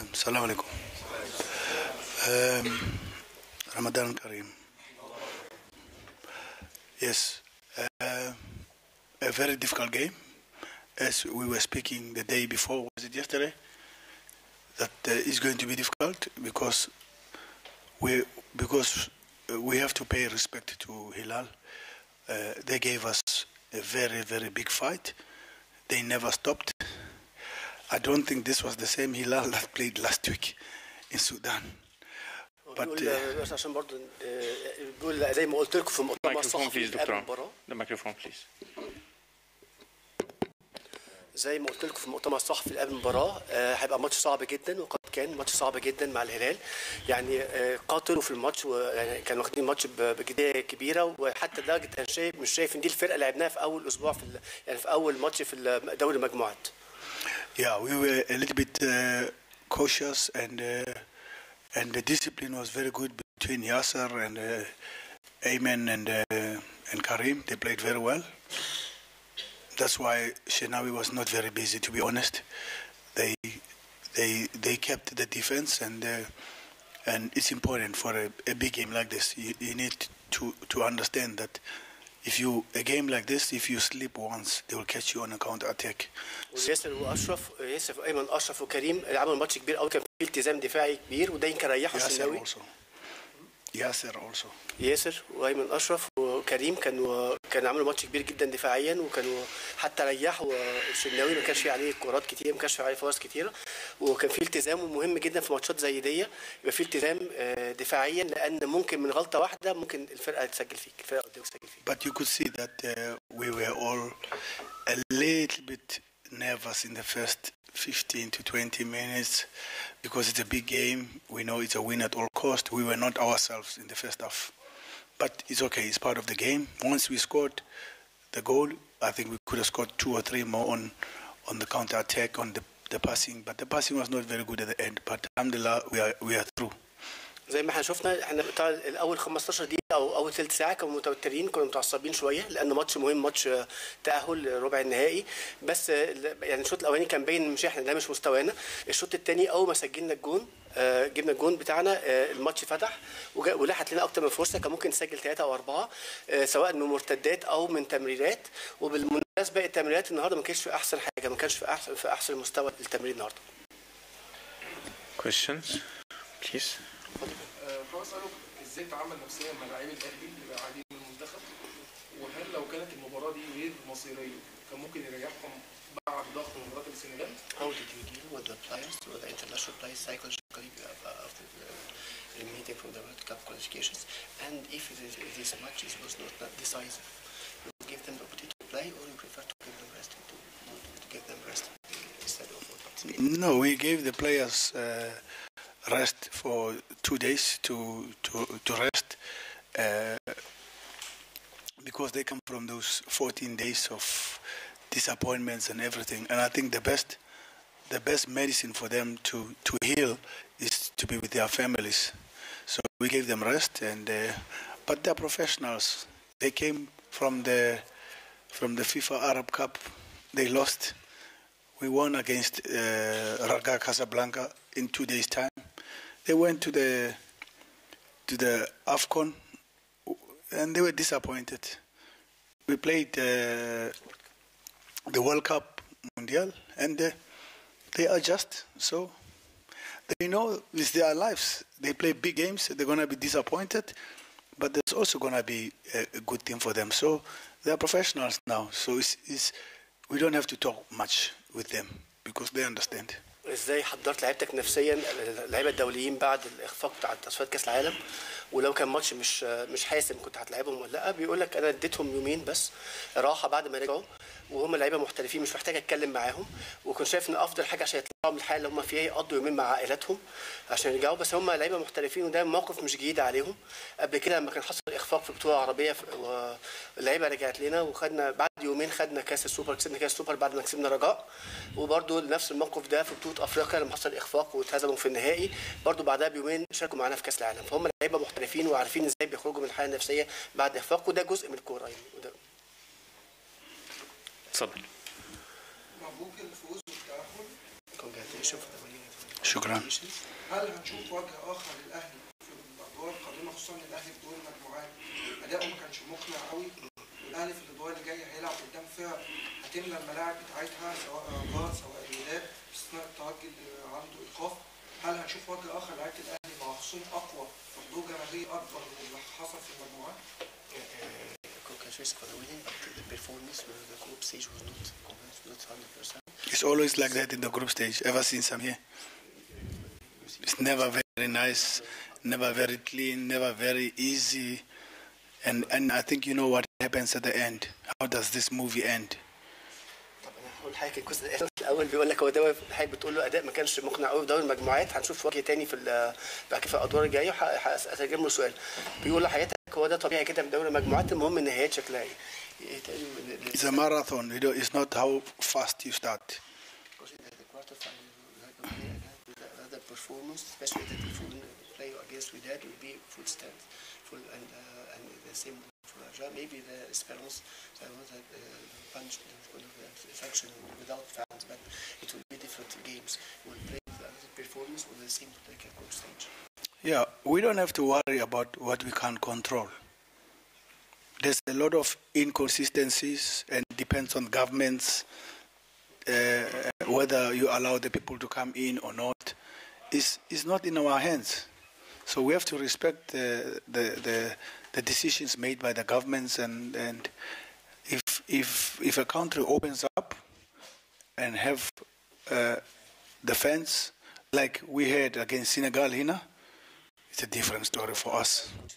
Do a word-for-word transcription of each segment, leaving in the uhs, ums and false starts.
Assalamu alaikum. Um, Ramadan Kareem. Yes, uh, a very difficult game. As we were speaking the day before, was it yesterday? That uh, is going to be difficult because we because we have to pay respect to Hilal. Uh, they gave us a very very big fight. They never stopped. I don't think this was the same Hilal that played last week in Sudan. But بيقول بس عشان برضه بيقول زي ما قلت لكم في مؤتمر صحفي قبل المباراة. The microphone please. زي ما قلت لكم في مؤتمر صحفي قبل المباراة هيبقى ماتش صعب جدا، وقد كان ماتش صعب جدا مع الهلال. يعني قاتلوا في الماتش ويعني كانوا واخدين الماتش بجدية كبيرة، وحتى لدرجة انا شايف مش شايف ان دي الفرقة اللي لعبناها في اول اسبوع في يعني في اول ماتش في دوري المجموعات. Yeah, we were a little bit uh, cautious and uh, and the discipline was very good between Yasser and uh, Ayman and uh, and Karim. They played very well. That's why Shenawi was not very busy, to be honest. They they they kept the defense, and uh, and it's important for a, a big game like this. You, you need to to understand that if you a game like this, if you sleep once, they will catch you on a counter attack. وياسر واشرف ياسر وايمن اشرف وكريم عملوا ماتش كبير قوي، كان في التزام دفاعي كبير وده يمكن ريحوا الشناوي. ياسر also. ياسر وايمن اشرف وكريم كانوا كانوا عملوا ماتش كبير جدا دفاعيا، وكانوا حتى ريحوا الشناوي، ما كانش في عليه كرات كتير، ما كانش في عليه فرص كتيره، وكان في التزام مهم جدا في ماتشات زي دي يبقى في التزام دفاعيا، لان ممكن من غلطه واحده ممكن الفرقه تسجل فيك، الفرقه قدامك تسجل فيك. But you could see that uh, we were all a little bit nervous in the first fifteen to twenty minutes because it's a big game. We know it's a win at all cost. We were not ourselves in the first half. But it's okay, it's part of the game. Once we scored the goal, I think we could have scored two or three more on on the counter attack, on the, the passing, but the passing was not very good at the end. But alhamdulillah, we are we are through. زي ما احنا شفنا، احنا بتاع الاول خمستاشر دقيقه او اول ثلث ساعه كانوا متوترين، كانوا متعصبين شويه لان ماتش مهم، ماتش تاهل ربع النهائي. بس يعني الشوط الاولاني كان باين مش احنا ده مش مستوانا. الشوط الثاني اول ما سجلنا الجون آه جبنا الجون بتاعنا، آه الماتش فتح ولحت لنا اكتر من فرصه، كان ممكن نسجل ثلاثه او اربعه آه سواء من مرتدات او من تمريرات. وبالمناسبه التمريرات النهارده ما كانش في احسن حاجه، ما كانش في احسن في احسن مستوى التمرير النهارده. Questions please. فاسالك ازاي تعامل نفسيا مع لاعبي الاهلي اللي قاعدين من المنتخب، وهل لو كانت المباراه دي غير مصيريه كان ممكن يريحهم بعد ضغط مباراه السنغال؟ How did you deal with the players, with the international players psychologically after the meeting from the World Cup qualifications? And if this match was not decisive, you give them the opportunity to play, or you prefer to give them rest to, to, to give them rest instead of participating? No, we gave the players uh, rest for two days to to to rest uh, because they come from those fourteen days of disappointments and everything, and I think the best the best medicine for them to to heal is to be with their families. So we gave them rest, and uh, but they're professionals. They came from the from the FIFA Arab Cup. They lost. We won against uh, Raga Casablanca in two days' time. They went to the to the AFCON and they were disappointed. We played uh, the World Cup Mundial and uh, they adjust. So they know it's their lives. They play big games. They're gonna be disappointed, but there's also gonna be a, a good thing for them. So they're professionals now. So it's, it's we don't have to talk much with them because they understand. ازاي حضرت لعيبتك نفسيا اللعيبه الدوليين بعد الاخفاق بتاع تصفيات كاس العالم، ولو كان ماتش مش مش حاسم كنت هتلعبهم ولا لا؟ بيقول لك انا اديتهم يومين بس راحه بعد ما رجعوا، وهم لعيبه محترفين مش محتاج اتكلم معاهم، وكنت شايف ان افضل حاجه عشان يطلعوا من الحاله اللي هم فيها يقضوا يومين مع عائلاتهم عشان يرجعوا. بس هم لعيبه محترفين وده موقف مش جديد عليهم. قبل كده لما كان حصل اخفاق في بطوله عربيه واللعيبه رجعت لنا وخدنا بعد يومين خدنا كاس السوبر، كسبنا كاس السوبر بعد ما كسبنا رجاء، وبرده نفس الموقف ده في بطوله افريقيا لما حصل اخفاق واتهزموا في النهائي، برده بعدها بيومين شاركوا معانا في كاس العالم. فهم لعيبه محترفين وعارفين ازاي بيخرجوا من الحاله النفسيه بعد اخفاق، وده جزء من الكوره يعني. وده اتفضل. مبروك الفوز والتاهل. Congratulations for the winning. شكرا. هل هنشوف وجه اخر للاهلي في الادوار القادمه، خصوصا ان الاهلي في دور المجموعات اداؤه ما كانش مقنع قوي، والاهلي في الادوار اللي جايه هيلعب قدام فرق هتملى الملاعب بتاعتها سواء رجاء سواء الوداد باستثناء الترجي اللي عنده ايقاف. هل هنشوف وجه اخر لعيبه الاهلي مع خصوم اقوى وحضور جماهيري اكبر من اللي حصل في المجموعات؟ Congratulations for the winning, but the performance with the group stage was not not one hundred percent. It's always like that in the group stage, ever since I'm here. It's never very nice, never very clean, never very easy. And and I think you know what happens at the end. How does this movie end? طب انا هقول حاجه. الجزء الاول بيقول لك هو ده حاجه بتقول له اداء ما كانش مقنع قوي في دوري المجموعات. هنشوف وجه تاني في بعد كده في الادوار الجايه. هترجم له سؤال بيقول لحياتك هو ده طبيعي كده في دوري المجموعات، المهم النهايات شكلها ايه. It's a marathon. You know, it's not how fast you start. The performance, especially the full play against Wydad, will be full stand, full and uh, and the same for Raja. Maybe the Esperance, the one that uh, punched the function without fans, but it will be different games. We'll play the performance with the same like a group stage. Yeah, we don't have to worry about what we can't control. There's a lot of inconsistencies, and it depends on governments uh, whether you allow the people to come in or not. Is is not in our hands, so we have to respect the the the, the decisions made by the governments. And and if if if a country opens up and have uh, the fans like we had against Senegal, Hina, it's a different story for us.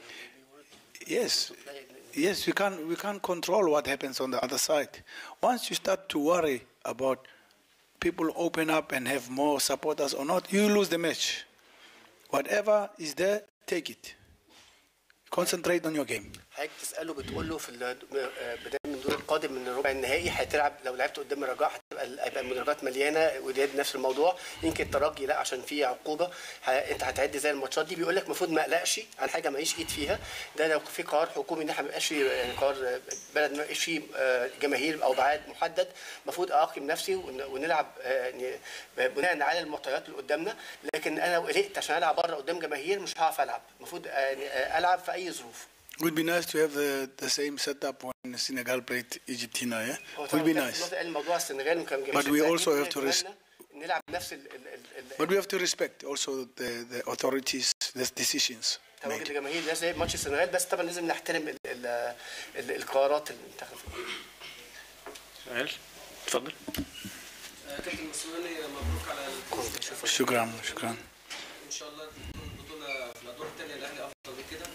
Yes, yes, we can't we can't control what happens on the other side. Once you start to worry about people open up and have more supporters or not, you lose the match. Whatever is there, take it. Concentrate on your game. حضرتك تساله بتقول له في بدايه من الدور القادم من الربع النهائي هتلعب، لو لعبت قدام الرجاء هتبقى هيبقى المدرجات مليانه، ودي نفس الموضوع. يمكن الترجي لا عشان في عقوبه انت هتعد زي الماتشات دي. بيقول لك المفروض ما اقلقش عن حاجه ماليش ايد فيها. ده لو في قرار حكومي ان احنا ما يبقاش في قرار بلد ما يبقاش في جماهير او بعدد محدد، المفروض اقيم نفسي ونلعب بناء على المعطيات اللي قدامنا. لكن انا لو قلقت عشان العب بره قدام جماهير مش هعرف العب. المفروض العب في اي ظروف. It would be nice to have the, the same setup when Senegal played Egyptina, yeah? It would be nice. But we also have to respect. But we have to respect also the, the authorities, the decisions made. الجماهير ده زي ماتش السنغال، بس طبعا لازم نحترم القرارات اللي اتخذت. سؤال اتفضل. كابتن مسؤولي مبروك على الفوز. شكرا شكرا. ان شاء الله البطوله في الادوار الثانيه الاهلي افضل من كده.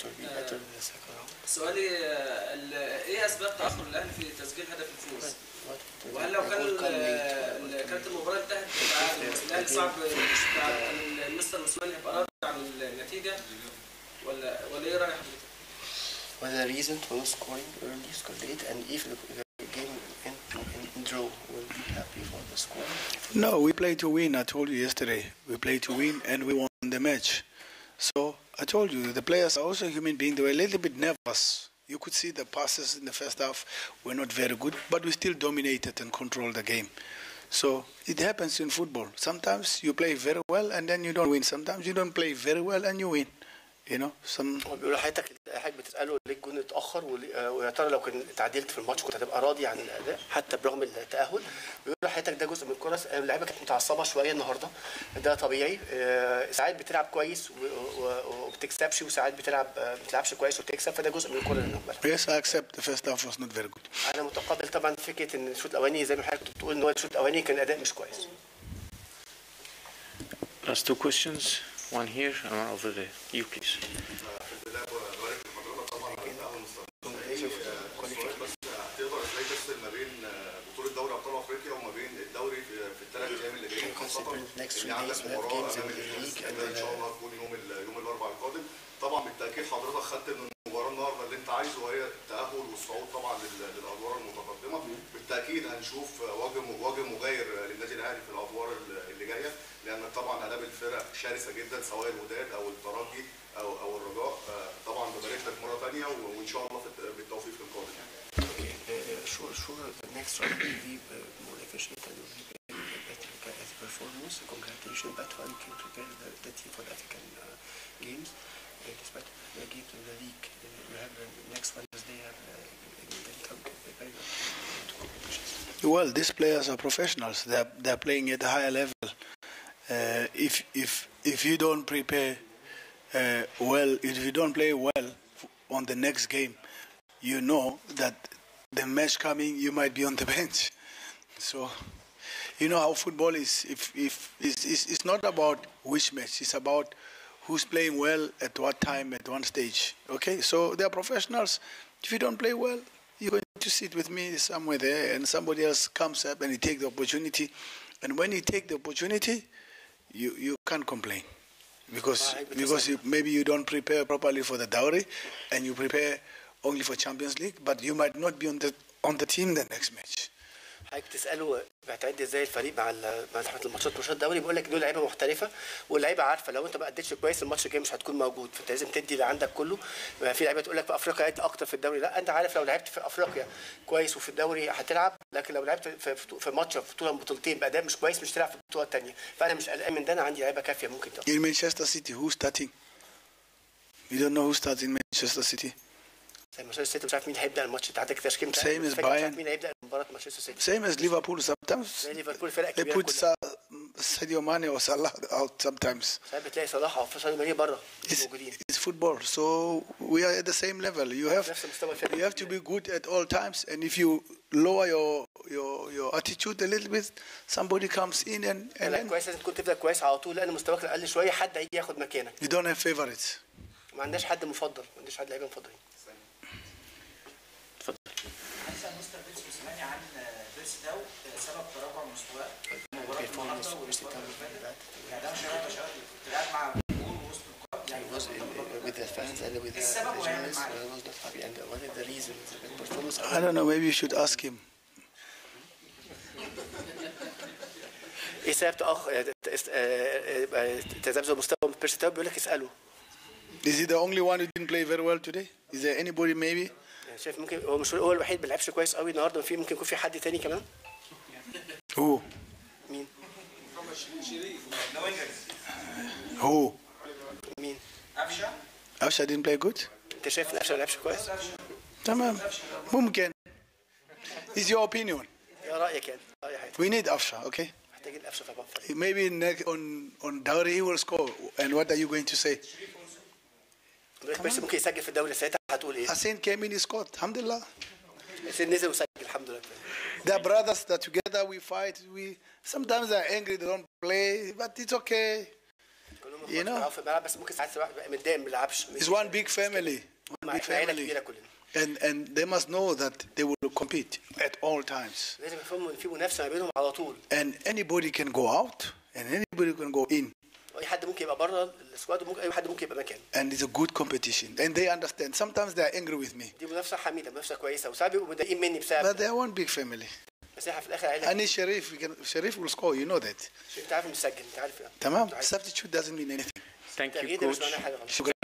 سؤالي ايه اسباب تاخر الاهلي في تسجيل هدف الفوز؟ وهل لو كان كانت المباراه انتهت الاهلي صعب المستر مسؤولي يبقى راضي عن النتيجه ولا ولا ايه راي حضرتك؟ What the reason for scoring early, score late, and if the game in, in, in draw, will be happy for the score? No, we play to win. I told you yesterday. We play to win, and we won the match. So I told you, the players are also human beings. They were a little bit nervous. You could see the passes in the first half were not very good, but we still dominated and controlled the game. So it happens in football. Sometimes you play very well and then you don't win. Sometimes you don't play very well and you win. You know, some. بيقول حضرتك حضرتك بتساله ليه الجون اتاخر ويا ترى لو كنت تعادلت في الماتش كنت هتبقى راضي عن الاداء حتى برغم التاهل. بيقول حضرتك ده جزء من الكره. اللعيبه كانت متعصبه شويه النهارده، ده طبيعي. ساعات بتلعب كويس وبتكسبش، وساعات بتلعب ما بتلعبش كويس وبتكسب، فده جزء من الكره اللي نقبلها. Yes, I accept the first half was not very good. انا متقبل طبعا فكره ان الشوط الاولاني زي ما حضرتك كنت بتقول ان هو الشوط الاولاني كان الاداء مش كويس. Last two questions. One here and one over there. You please. next three days we have games in the league and ان شاء الله هتكون يوم يوم الاربعاء القادم. طبعا بالتاكيد حضرتك خدت من المباراه النهارده اللي انت عايزه وهي التاهل والصعود طبعا للادوار المتقدمه. بالتاكيد هنشوف وجه وجه مغاير للنادي الاهلي في الادوار اللي جايه، لان طبعا هنقابل فرق شرسه جدا سواء الوداد او الترجي او او الرجاء. طبعا ببارك لك مره ثانيه وان شاء الله بالتوفيق في القادم يعني. Sure, sure. The next round will be more efficient and will be better foremost, congratulations. But how you can prepare the, the team for the African uh, games, uh, despite the games in the league. Uh, you have uh, next Wednesday have uh, how you can prepare your to competitions. Well, these players are professionals. They're they're playing at a higher level. Uh, if if if you don't prepare uh, well, if you don't play well on the next game, you know that the match coming you might be on the bench. So, you know how football is. If if it's, it's, it's not about which match. It's about who's playing well at what time at one stage. Okay, so they are professionals. If you don't play well, you're going to sit with me somewhere there, and somebody else comes up and he take the opportunity. And when you take the opportunity, you you can't complain, because because you, maybe you don't prepare properly for the dowry, and you prepare only for Champions League, but you might not be on the on the team the next match. حضرتك تساله بتعد ازاي الفريق مع مع الماتشات ماتشات الدوري، بيقول لك دول لعيبه محترفه واللعيبه عارفه لو انت ما اديتش كويس الماتش الجاي مش هتكون موجود، فانت لازم تدي اللي عندك كله. في لعيبه تقول لك في افريقيا ادي اكتر في الدوري، لا انت عارف لو لعبت في افريقيا كويس وفي الدوري هتلعب، لكن لو لعبت في في ماتش في بطوله بطولتين باداء مش كويس مش هتلعب في البطوله الثانيه، فانا مش قلقان من ده، انا عندي لعيبه كافيه ممكن تلعب. In Manchester City, who's starting? You don't know who starts in Manchester City. زي مانشستر سيتي مش عارف مين هيبدا الماتش، انت عندك تشكيل مش Same as عارف Bayern. مين هيبدا مباراه مانشستر سيتي. Same as Liverpool sometimes. زي ليفربول فرق They كبيره put كلها. Sa- Sadio Mane or Salah out sometimes. ساعات بتلاقي صلاح او فيصل ماني بره It's, موجودين. it's football, so we are at the same level. You have نفس مستوى الفرق. you have to be good at all times, and if you lower your your your attitude a little bit, somebody comes in and and لا then كويس، لازم تكون تبدا كويس على طول، لان مستواك اقل شويه حد هيجي ياخد مكانك. you don't have favorites. ما عندناش حد مفضل، ما عندناش حد لعيبه مفضلين. عايز اسال مستر بيتس موسيماني عن بيرس تاو سبب تراجع مستواه مباراه النهارده والمباراه اللي فاتت، يعني ده مش هيبقى شرط كنت قاعد مع الجمهور وسط القاعه يعني was with the fans and with the السبب وهيعمل journalists معاك was not happy, and what is the reason the performance. I don't know. Maybe you should ask him. ايه سبب تاخر تذبذب مستوى بيرس تاو؟ بيقول لك اساله. Is he the only one who didn't play very well today? Is there anybody maybe? يعني شايف ممكن هو مش هو الوحيد ما لعبش كويس قوي النهارده، في ممكن يكون في حد تاني كمان. Who? مين؟ Who? مين؟ قفشه Afsha didn't play good? انت شايف ان قفشه ما لعبش كويس؟ تمام. ممكن. It's your opinion. ايه رايك يعني؟ راي حياتي. We need Afsha, okay? محتاجين قفشه طبعا. Maybe next on on Dowry he will score. And what are you going to say? بيقول لك بيرس ممكن يسجل في الدوري، ساعتها هتقول ايه؟ Hassan came in, he scored. Alhamdulillah. حسين نزل وسجل الحمد لله. They're brothers that together we fight. We sometimes they're angry, they don't play, but it's okay. كلهم You know. اخوات في الملعب، بس ممكن ساعات الواحد يبقى متضايق ما بيلعبش. It's one big family. One big عائله family. كبيره كلنا. And and they must know that they will compete at all times. لازم يفهموا ان في منافسه ما بينهم على طول. And anybody can go out and anybody can go in. اي حد ممكن يبقى بره السكواد وممكن اي حد ممكن يبقى مكانه. And it's a good competition. And they understand. Sometimes they are angry with me. دي منافسه حميده، منافسه كويسه، وساعات بيبقوا متضايقين مني بسبب But they are one big family. بس احنا في الاخر عائله. And Sharif, we can, Sharif will score, you know that. انت عارف انه مسجل، انت عارف يعني. تمام? Substitute doesn't mean anything. Thank you, التغيير ده مش coach. معناه حاجه غلط. شكرا.